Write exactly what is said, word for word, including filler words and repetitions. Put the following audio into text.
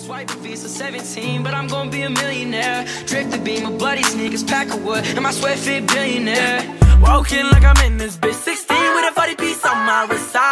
Swiping Visa seventeen, but I'm gonna be a millionaire. Drift the beam, my bloody sneakers, pack of wood, and my sweat fit billionaire. Walking like I'm in this bitch, sixteen with a forty piece on my side.